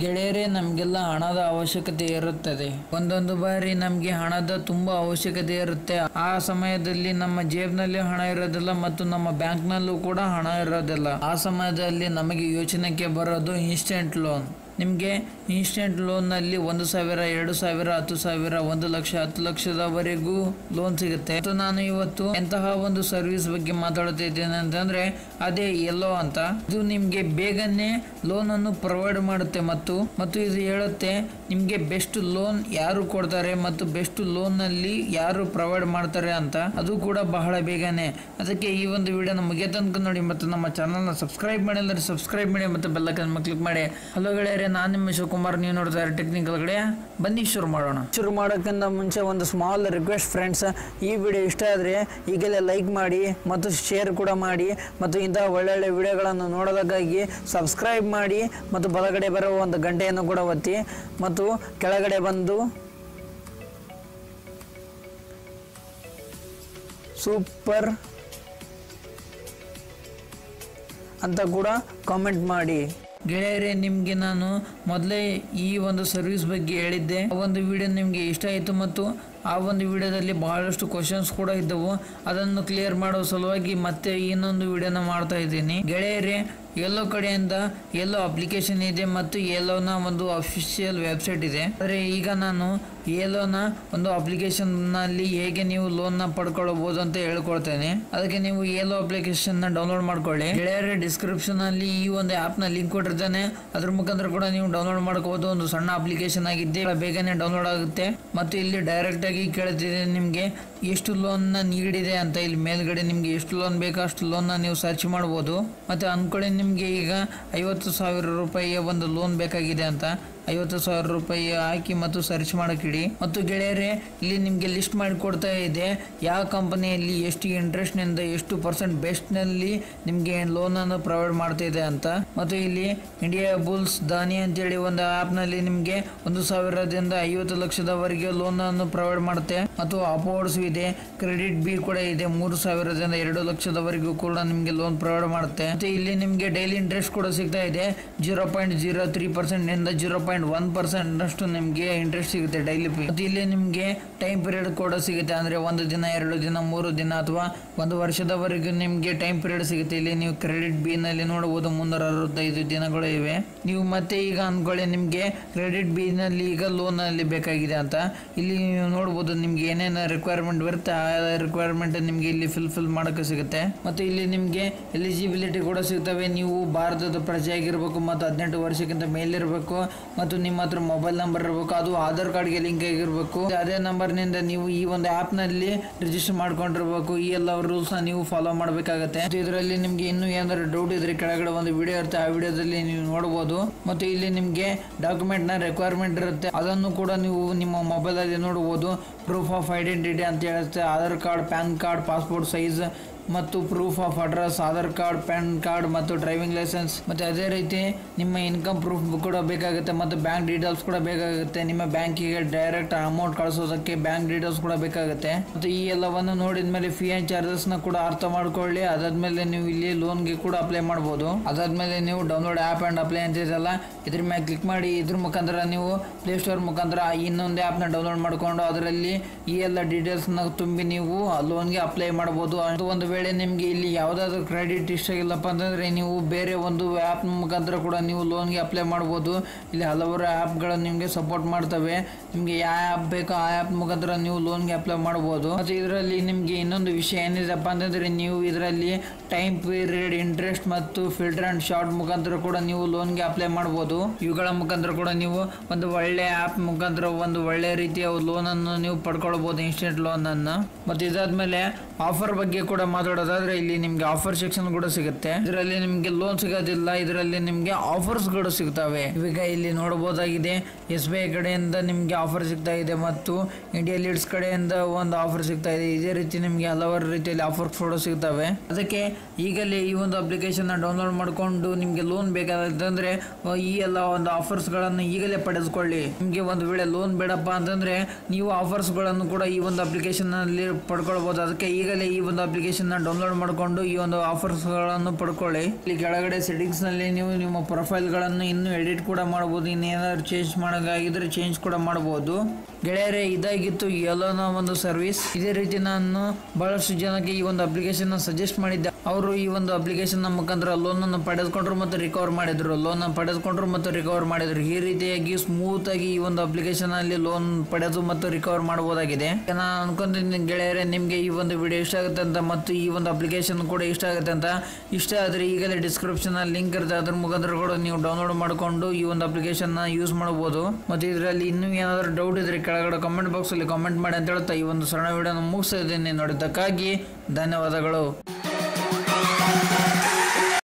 ಗೆಳೆಯರೇ, ನಮಗೆಲ್ಲ ಹಣದ ಅವಶ್ಯಕತೆ ಇರುತ್ತದೆ. ಒಂದೊಂದು ಬಾರಿ ನಮಗೆ ಹಣದ ತುಂಬಾ ಅವಶ್ಯಕತೆ ಇರುತ್ತೆ. ಆ ಸಮಯದಲ್ಲಿ ನಮ್ಮ ಜೇಬ್ನಲ್ಲಿ ಹಣ ಇರೋದಿಲ್ಲ ಮತ್ತು ನಮ್ಮ ಬ್ಯಾಂಕ್ನಲ್ಲೂ ಕೂಡ ಹಣ ಇರೋದಿಲ್ಲ. ಆ ಸಮಯದಲ್ಲಿ ನಮಗೆ ಯೋಚನೆಗೆ ಬರೋದು ಇನ್ಸ್ಟೆಂಟ್ ಲೋನ್. ನಿಮಗೆ ಇನ್ಸ್ಟೆಂಟ್ ಲೋನ್ನಲ್ಲಿ 1,000, 2,000, 10,000, 1 ಲಕ್ಷ, 10 ಲಕ್ಷದವರೆಗೂ ಲೋನ್ ಸಿಗುತ್ತೆ. ಮತ್ತು ನಾನು ಇವತ್ತು ಎಂತಹ ಒಂದು ಸರ್ವಿಸ್ ಬಗ್ಗೆ ಮಾತಾಡ್ತಾ ಇದ್ದೇನೆ ಅಂತಂದ್ರೆ ಅದೇ ಯೆಲ್ಲೋ ಅಂತ. ಇದು ನಿಮ್ಗೆ ಬೇಗನೆ ಲೋನ್ ಅನ್ನು ಪ್ರೊವೈಡ್ ಮಾಡುತ್ತೆ ಮತ್ತು ಇದು ಹೇಳುತ್ತೆ ನಿಮ್ಗೆ ಬೆಸ್ಟ್ ಲೋನ್ ಯಾರು ಕೊಡ್ತಾರೆ ಮತ್ತು ಬೆಸ್ಟ್ ಲೋನ್ ನಲ್ಲಿ ಯಾರು ಪ್ರೊವೈಡ್ ಮಾಡ್ತಾರೆ ಅಂತ. ಅದು ಕೂಡ ಬಹಳ ಬೇಗನೆ. ಅದಕ್ಕೆ ಈ ಒಂದು ವಿಡಿಯೋನ ಮುಗಿಯ ತನಕ ನೋಡಿ ಮತ್ತು ನಮ್ಮ ಚಾನಲ್ ನ ಸಬ್ಸ್ಕ್ರೈಬ್ ಮಾಡಿಲ್ಲ ಸಬ್ಸ್ಕ್ರೈಬ್ ಮಾಡಿ ಮತ್ತು ಬೆಲ್ ಐಕಾನ್ ಕ್ಲಿಕ್ ಮಾಡಿ. ಹಲೋ ಗೆಳೆಯರೇ, ನಾನು ನಿಮ್ಮ ಶಿವಕುಮಾರ್, ನೀವು ನೋಡ್ತಾ ಇರೋ ಟೆಕ್ನಿಕಲ್ ಗೆಳೆಯ. ಬನ್ನಿ ಶುರು ಮಾಡೋಣ. ಶುರು ಮಾಡೋಕ್ಕಿಂತ ಮುಂಚೆ ಒಂದು ಸ್ಮಾಲ್ ರಿಕ್ವೆಸ್ಟ್ ಫ್ರೆಂಡ್ಸ್, ಈ ವಿಡಿಯೋ ಇಷ್ಟ ಆದರೆ ಈಗಲೇ ಲೈಕ್ ಮಾಡಿ ಮತ್ತು ಶೇರ್ ಕೂಡ ಮಾಡಿ ಮತ್ತು ಇಂತಹ ಒಳ್ಳೊಳ್ಳೆ ವಿಡಿಯೋಗಳನ್ನು ನೋಡೋದಕ್ಕಾಗಿ ಸಬ್ಸ್ಕ್ರೈಬ್ ಮಾಡಿ ಮತ್ತು ಬಲಗಡೆ ಬರುವ ಒಂದು ಗಂಟೆಯನ್ನು ಕೂಡ ಒತ್ತಿ ಮತ್ತು ಕೆಳಗಡೆ ಬಂದು ಸೂಪರ್ ಅಂತ ಕೂಡ ಕಾಮೆಂಟ್ ಮಾಡಿ. ಗೆಳೆಯರೇ, ನಿಮಗೆ ನಾನು ಮೊದಲೇ ಈ ಒಂದು ಸರ್ವಿಸ್ ಬಗ್ಗೆ ಹೇಳಿದ್ದೆ. ಆ ಒಂದು ವಿಡಿಯೋ ನಿಮಗೆ ಇಷ್ಟ ಆಯಿತು ಮತ್ತು ಆ ಒಂದು ವಿಡಿಯೋದಲ್ಲಿ ಬಹಳಷ್ಟು ಕ್ವಶನ್ಸ್ ಕೂಡ ಇದ್ದವು. ಅದನ್ನು ಕ್ಲಿಯರ್ ಮಾಡೋ ಸಲುವಾಗಿ ಮತ್ತೆ ಇನ್ನೊಂದು ವಿಡಿಯೋನ ಮಾಡ್ತಾ ಇದ್ದೀನಿ. ಗೆಳೆಯರೇ, ಯೆಲ್ಲೋ ಕಡೆಯಿಂದ ಯೆಲ್ಲೋ ಅಪ್ಲಿಕೇಶನ್ ಇದೆ ಮತ್ತು ಯೆಲ್ಲೋನ ಒಂದು ಅಫಿಷಿಯಲ್ ವೆಬ್ಸೈಟ್ ಇದೆ. ಆದರೆ ಈಗ ನಾನು ಯೆಲ್ಲೋನ ಒಂದು ಅಪ್ಲಿಕೇಶನ್ ನಲ್ಲಿ ಹೇಗೆ ನೀವು ಲೋನ್ ನ ಪಡ್ಕೊಳ್ಳಬಹುದು ಅಂತ ಹೇಳ್ಕೊಡ್ತೇನೆ. ಅದಕ್ಕೆ ನೀವು ಯೆಲ್ಲೋ ಅಪ್ಲಿಕೇಶನ್ ನ ಡೌನ್ಲೋಡ್ ಮಾಡ್ಕೊಳ್ಳಿ. ಗೆಳೆಯರೇ, ಡಿಸ್ಕ್ರಿಪ್ಷನ್ ಅಲ್ಲಿ ಈ ಒಂದು ಆಪ್ ನ ಲಿಂಕ್ ಕೊಟ್ಟಿರ್ತೇನೆ. ಅದ್ರ ಮುಖಾಂತರ ಕೂಡ ನೀವು ಡೌನ್ಲೋಡ್ ಮಾಡ್ಕೋಬಹುದು. ಒಂದು ಸಣ್ಣ ಅಪ್ಲಿಕೇಶನ್ ಆಗಿದ್ದೆ, ಬೇಗನೆ ಡೌನ್ಲೋಡ್ ಆಗುತ್ತೆ. ಮತ್ತು ಇಲ್ಲಿ ಡೈರೆಕ್ಟ್ ಆಗಿ ಕೇಳ್ತಿದೆ ನಿಮ್ಗೆ ಎಷ್ಟು ಲೋನ್ ನ ನೀಡಿದೆ ಅಂತ. ಇಲ್ಲಿ ಮೇಲ್ಗಡೆ ನಿಮ್ಗೆ ಎಷ್ಟು ಲೋನ್ ಬೇಕೋ ಅಷ್ಟು ಲೋನ್ ನ ನೀವು ಸರ್ಚ್ ಮಾಡಬಹುದು. ಮತ್ತೆ ಅನ್ಕೊಳ್ಳಿ ನಿಮ್ಗೆ ಈಗ 50,000 ರೂಪಾಯಿಯ ಒಂದು ಲೋನ್ ಬೇಕಾಗಿದೆ ಅಂತ. 50,000 ರೂಪಾಯಿ ಹಾಕಿ ಮತ್ತು ಸರ್ಚ್ ಮಾಡಕ್ಕಿಡಿ. ಮತ್ತು ಗೆಳೆಯರೇ, ಇಲ್ಲಿ ನಿಮ್ಗೆ ಲಿಸ್ಟ್ ಮಾಡಿ ಕೊಡ್ತಾ ಇದೆ ಯಾವ ಕಂಪನಿಯಲ್ಲಿ ಎಷ್ಟು ಇಂಟ್ರೆಸ್ಟ್ ನಿಂದ ಎಷ್ಟು % ಬೆಸ್ಟ್ ನಲ್ಲಿ ನಿಮ್ಗೆ ಲೋನ್ ಅನ್ನು ಪ್ರೊವೈಡ್ ಮಾಡ್ತಾ ಇದೆ ಅಂತ. ಮತ್ತು ಇಲ್ಲಿ ಇಂಡಿಯಾ ಬುಲ್ಸ್ ದಾನಿ ಅಂತೇಳಿ ಒಂದು ಆಪ್ ನಲ್ಲಿ ನಿಮ್ಗೆ 1,000ದಿಂದ 50 ಲಕ್ಷದವರೆಗೆ ಲೋನ್ ಅನ್ನು ಪ್ರೊವೈಡ್ ಮಾಡುತ್ತೆ. ಮತ್ತು ಅಪೋರ್ಡ್ಸ್ ಇದೆ, ಕ್ರೆಡಿಟ್ ಬಿ ಕೂಡ ಇದೆ. 3,000ದಿಂದ 2 ಲಕ್ಷದವರೆಗೂ ಕೂಡ ನಿಮ್ಗೆ ಲೋನ್ ಪ್ರೊವೈಡ್ ಮಾಡುತ್ತೆ. ಮತ್ತೆ ಇಲ್ಲಿ ನಿಮ್ಗೆ ಡೈಲಿ ಇಂಟ್ರೆಸ್ಟ್ ಕೂಡ ಸಿಗ್ತಾ ಇದೆ. 0.03% ನಿಂದ 0.1% ಅಷ್ಟು ನಿಮ್ಗೆ ಇಂಟ್ರೆಸ್ಟ್ ಸಿಗುತ್ತೆ ಡೈಲಿ. ಮತ್ತು ಇಲ್ಲಿ ನಿಮ್ಗೆ ಟೈಮ್ ಪೀರಿಯಡ್ ಕೂಡ ಸಿಗುತ್ತೆ. ಅಂದ್ರೆ 1 ದಿನ, 2 ದಿನ, 3 ದಿನ ಅಥವಾ 1 ವರ್ಷದವರೆಗೂ ನಿಮ್ಗೆ ಟೈಮ್ ಪೀರಿಯಡ್ ಸಿಗುತ್ತೆ. ಇಲ್ಲಿ ನೀವು ಕ್ರೆಡಿಟ್ ಬಿ ನಲ್ಲಿ ನೋಡಬಹುದು 365 ದಿನಗಳು ಇವೆ. ನೀವು ಮತ್ತೆ ಈಗ ಅನ್ಕೊಳ್ಳಿ ನಿಮ್ಗೆ ಕ್ರೆಡಿಟ್ ಬಿ ನಲ್ಲಿ ಈಗ ಲೋನ್ ನಲ್ಲಿ ಬೇಕಾಗಿದೆ ಅಂತ. ಇಲ್ಲಿ ನೀವು ನೋಡಬಹುದು ನಿಮ್ಗೆ ಏನೇನು ರಿಕ್ವೈರ್ಮೆಂಟ್ ಬರುತ್ತೆ ಆ ರಿಕ್ವೈರ್ಮೆಂಟ್ ನಿಮ್ಗೆ ಇಲ್ಲಿ ಫಿಲ್ ಮಾಡಕ್ಕೆ ಸಿಗುತ್ತೆ. ಮತ್ತು ಇಲ್ಲಿ ನಿಮ್ಗೆ ಎಲಿಜಿಬಿಲಿಟಿ ಕೂಡ ಸಿಗ್ತವೆ. ನೀವು ಭಾರತದ ಪ್ರಜೆ ಆಗಿರ್ಬೇಕು ಮತ್ತು 18 ವರ್ಷಕ್ಕಿಂತ ಮೇಲಿರಬೇಕು ಮತ್ತು ನಿಮ್ಮ ಹತ್ರ ಮೊಬೈಲ್ ನಂಬರ್ ಇರಬೇಕು. ಅದು ಆಧಾರ್ ಕಾರ್ಡ್ಗೆ ಲಿಂಕ್ ಆಗಿರ್ಬೇಕು. ಅದೇ ನಂಬರ್ ನಿಂದ ನೀವು ಈ ಒಂದು ಆಪ್ ನಲ್ಲಿ ರಿಜಿಸ್ಟರ್ ಮಾಡ್ಕೊಂಡಿರ್ಬೇಕು. ಈ ಎಲ್ಲ ರೂಲ್ಸ್ ನ ನೀವು ಫಾಲೋ ಮಾಡಬೇಕಾಗುತ್ತೆ. ಇದರಲ್ಲಿ ನಿಮ್ಗೆ ಇನ್ನೂ ಏನಾದ್ರು ಡೌಟ್ ಇದ್ರೆ ಕೆಳಗಡೆ ಒಂದು ವಿಡಿಯೋ ಇರುತ್ತೆ, ಆ ವಿಡಿಯೋದಲ್ಲಿ ನೀವು ನೋಡಬಹುದು. ಮತ್ತು ಇಲ್ಲಿ ನಿಮ್ಗೆ ಡಾಕ್ಯುಮೆಂಟ್ ನ ರಿಕ್ವೈರ್ಮೆಂಟ್ ಇರುತ್ತೆ, ಅದನ್ನು ಕೂಡ ನೀವು ನಿಮ್ಮ ಮೊಬೈಲ್ ಅಲ್ಲಿ ನೋಡಬಹುದು. ಪ್ರೂಫ್ ಆಫ್ ಐಡೆಂಟಿಟಿ ಅಂತ ಹೇಳುತ್ತೆ. Aadhaar card, PAN card, passport size ಮತ್ತು proof of address, Aadhaar card, PAN card ಮತ್ತು ಡ್ರೈವಿಂಗ್ ಲೈಸೆನ್ಸ್. ಮತ್ತೆ ಅದೇ ರೀತಿ ನಿಮ್ಮ ಇನ್ಕಮ್ ಪ್ರೂಫ್ ಕೂಡ ಬೇಕಾಗುತ್ತೆ ಮತ್ತು ಬ್ಯಾಂಕ್ ಡೀಟೇಲ್ಸ್ ಕೂಡ ಬೇಕಾಗುತ್ತೆ. ನಿಮ್ಮ ಬ್ಯಾಂಕಿಗೆ ಡೈರೆಕ್ಟ್ ಅಮೌಂಟ್ ಕಳಿಸೋದಕ್ಕೆ ಬ್ಯಾಂಕ್ ಡೀಟೇಲ್ಸ್ ಕೂಡ ಬೇಕಾಗುತ್ತೆ. ಮತ್ತು ಈ ಎಲ್ಲವನ್ನು ನೋಡಿದ ಮೇಲೆ ಫೀ ಅಂಡ್ ಚಾರ್ಜಸ್ ನ ಕೂಡ ಅರ್ಥ ಮಾಡ್ಕೊಳ್ಳಿ. ಅದಾದ್ಮೇಲೆ ನೀವು ಇಲ್ಲಿ ಲೋನ್ಗೆ ಕೂಡ ಅಪ್ಲೈ ಮಾಡಬಹುದು. ಅದಾದ್ಮೇಲೆ ನೀವು ಡೌನ್ಲೋಡ್ ಆಪ್ ಅಂಡ್ ಅಪ್ಲೈ ಅಂತ ಇದೆಯಲ್ಲ, ಇದ್ರ ಮೇಲೆ ಕ್ಲಿಕ್ ಮಾಡಿ ಇದ್ರ ಮುಖಾಂತರ ನೀವು ಪ್ಲೇ ಸ್ಟೋರ್ ಮುಖಾಂತರ ಇನ್ನೊಂದು ಆಪ್ ನ ಡೌನ್ಲೋಡ್ ಮಾಡ್ಕೊಂಡು ಅದರಲ್ಲಿ ಈ ಎಲ್ಲ ಡೀಟೇಲ್ಸ್ ನ ತುಂಬಿ ನೀವು ಲೋನ್ಗೆ ಅಪ್ಲೈ ಮಾಡಬಹುದು. ಒಂದು ವೇಳೆ ನಿಮ್ಗೆ ಇಲ್ಲಿ ಯಾವ್ದಾದ್ರು ಕ್ರೆಡಿಟ್ ಇಷ್ಟ ಆಗಿಲ್ಲಪ್ಪ ಅಂತಂದ್ರೆ ನೀವು ಬೇರೆ ಒಂದು ಆಪ್ ಮುಖಾಂತರ ಕೂಡ ನೀವು ಲೋನ್ಗೆ ಅಪ್ಲೈ ಮಾಡಬಹುದು. ಇಲ್ಲಿ ಹಲವಾರು ಆಪ್ ಗಳು ನಿಮ್ಗೆ ಸಪೋರ್ಟ್ ಮಾಡ್ತವೆ. ನಿಮ್ಗೆ ಯಾವ ಆಪ್ ಬೇಕೋ ಆ ಆಪ್ ಮುಖಾಂತರ ನೀವು ಲೋನ್ಗೆ ಅಪ್ಲೈ ಮಾಡಬಹುದು. ಮತ್ತೆ ಇದರಲ್ಲಿ ನಿಮ್ಗೆ ಇನ್ನೊಂದು ವಿಷಯ ಏನಿದೆಪ್ಪ ಅಂತಂದ್ರೆ ನೀವು ಇದರಲ್ಲಿ ಟೈಮ್ ಪೀರಿಯಡ್, ಇಂಟ್ರೆಸ್ಟ್ ಮತ್ತು ಫಿಲ್ಟರ್ ಅಂಡ್ ಶಾರ್ಟ್ ಮುಖಾಂತರ ಕೂಡ ನೀವು ಲೋನ್ಗೆ ಅಪ್ಲೈ ಮಾಡಬಹುದು. ಇವುಗಳ ಮುಖಾಂತರ ಕೂಡ ನೀವು ಒಂದು ಒಳ್ಳೆ ಆಪ್ ಮುಖಾಂತರ ಒಂದು ಒಳ್ಳೆ ರೀತಿಯ ಲೋನ್ ಅನ್ನು ನೀವು ಪಡ್ಕೊಳ್ಬಹುದು, ಇನ್ಸ್ಟೆಂಟ್ ಲೋನ್ ಅನ್ನು. ಮತ್ತೆ ಇದಾದ್ಮೇಲೆ ಆಫರ್ ಬಗ್ಗೆ ಕೂಡ ಮಾತಾಡೋದಾದ್ರೆ ಇಲ್ಲಿ ನಿಮ್ಗೆ ಆಫರ್ ಸೆಕ್ಷನ್ ಕೂಡ ಸಿಗುತ್ತೆ. ಇದರಲ್ಲಿ ನಿಮ್ಗೆ ಲೋನ್ ಸಿಗೋದಿಲ್ಲ, ಇದರಲ್ಲಿ ನಿಮ್ಗೆ ಆಫರ್ಸ್ ಗಳು ಸಿಗ್ತವೆ. ಈಗ ಇಲ್ಲಿ ನೋಡಬಹುದಾಗಿದೆ SBI ಕಡೆಯಿಂದ ನಿಮ್ಗೆ ಆಫರ್ ಸಿಗ್ತಾ ಇದೆ ಮತ್ತು ಇಂಡಿಯಾ ಲೀಡ್ಸ್ ಕಡೆಯಿಂದ ಒಂದು ಆಫರ್ ಸಿಗ್ತಾ ಇದೆ. ಇದೇ ರೀತಿ ನಿಮ್ಗೆ ಹಲವಾರು ರೀತಿಯಲ್ಲಿ ಆಫರ್ಸ್ ಕೂಡ ಸಿಗ್ತವೆ. ಅದಕ್ಕೆ ಈಗಲೇ ಈ ಒಂದು ಅಪ್ಲಿಕೇಶನ್ ನ ಡೌನ್ಲೋಡ್ ಮಾಡ್ಕೊಂಡು ನಿಮ್ಗೆ ಲೋನ್ ಬೇಕಾದಂದ್ರೆ ಈ ಎಲ್ಲ ಒಂದು ಆಫರ್ಸ್ ಗಳನ್ನು ಈಗಲೇ ಪಡೆದುಕೊಳ್ಳಿ. ನಿಮ್ಗೆ ಒಂದು ವೇಳೆ ಲೋನ್ ಬೇಡಪ್ಪ ಅಂತಂದ್ರೆ ನೀವು ಆಫರ್ಸ್ ಗಳನ್ನು ಕೂಡ ಈ ಒಂದು ಅಪ್ಲಿಕೇಶನ್ ನಲ್ಲಿ ಪಡ್ಕೊಳ್ಬಹುದು. ಅದಕ್ಕೆ ಈಗಲೇ ಈ ಒಂದು ಅಪ್ಲಿಕೇಶನ್ ಅಪ್ಲಿಕೇಶನ್ ಡೌನ್ಲೋಡ್ ಮಾಡಿಕೊಂಡು ಈ ಒಂದು ಆಫರ್ಸ್ ಗಳನ್ನು ಪಡ್ಕೊಳ್ಳಿ. ಇಲ್ಲಿ ಕೆಳಗಡೆ ಸೆಟ್ಟಿಂಗ್ಸ್ ನಲ್ಲಿ ನೀವು ನಿಮ್ಮ ಪ್ರೊಫೈಲ್ ಗಳನ್ನು ಇನ್ನು ಎಡಿಟ್ ಕೂಡ ಮಾಡಬಹುದು. ಇನ್ನೇನಾದ್ರು ಚೇಂಜ್ ಮಾಡೋದಾಗಿದ್ರೆ ಚೇಂಜ್ ಕೂಡ ಮಾಡಬಹುದು. ಗೆಳೆಯರೇ, ಇದಾಗಿತ್ತು ಯೋಲೋನ ಒಂದು ಸರ್ವಿಸ್. ಇದೇ ರೀತಿ ನಾನು ಬಹಳಷ್ಟು ಜನಕ್ಕೆ ಈ ಒಂದು ಅಪ್ಲಿಕೇಶನ್ ಸಜೆಸ್ಟ್ ಮಾಡಿದ್ದೆ. ಅವರು ಈ ಒಂದು ಅಪ್ಲಿಕೇಶನ್ ಮುಖಾಂತರ ಲೋನ್ ಅನ್ನು ಪಡೆದುಕೊಂಡ್ರು ಮತ್ತು ರಿಕವರ್ ಮಾಡಿದ್ರು. ಈ ರೀತಿಯಾಗಿ ಸ್ಮೂತ್ ಆಗಿ ಈ ಒಂದು ಅಪ್ಲಿಕೇಶನ್ ಅಲ್ಲಿ ಲೋನ್ ಪಡೆದು ಮತ್ತು ರಿಕವರ್ ಮಾಡಬಹುದಾಗಿದೆ. ನಾನು ಅನ್ಕೊಂತೀನಿ ಗೆಳೆಯರೇ, ನಿಮ್ಗೆ ಈ ಒಂದು ವಿಡಿಯೋ ಇಷ್ಟ ಆಗುತ್ತೆ ಅಂತ ಮತ್ತು ಈ ಒಂದು ಅಪ್ಲಿಕೇಶನ್ ಕೂಡ ಇಷ್ಟ ಆಗುತ್ತೆ ಅಂತ. ಇಷ್ಟ ಆದ್ರೆ ಈಗಲೇ ಡಿಸ್ಕ್ರಿಪ್ಷನ್ ಅಲ್ಲಿ ಲಿಂಕ್ ಇರುತ್ತೆ, ಅದ್ರ ಮುಖಾಂತರ ಕೂಡ ನೀವು ಡೌನ್ಲೋಡ್ ಮಾಡಿಕೊಂಡು ಈ ಒಂದು ಅಪ್ಲಿಕೇಶನ್ ಯೂಸ್ ಮಾಡಬಹುದು. ಮತ್ತು ಇದರಲ್ಲಿ ಇನ್ನೂ ಏನಾದರೂ ಡೌಟ್ ಇದ್ರೆ ಕೆಳಗಡೆ ಕಮೆಂಟ್ ಬಾಕ್ಸ್ ಅಲ್ಲಿ ಕಮೆಂಟ್ ಮಾಡಿ ಅಂತ ಹೇಳ್ತಾ ಈ ಒಂದು ಸಣ್ಣ ವಿಡಿಯೋನ ಮುಗಿಸ್ತಾ ಇದ್ದೀನಿ. ನೋಡಿದ್ದಕ್ಕಾಗಿ ಧನ್ಯವಾದಗಳು.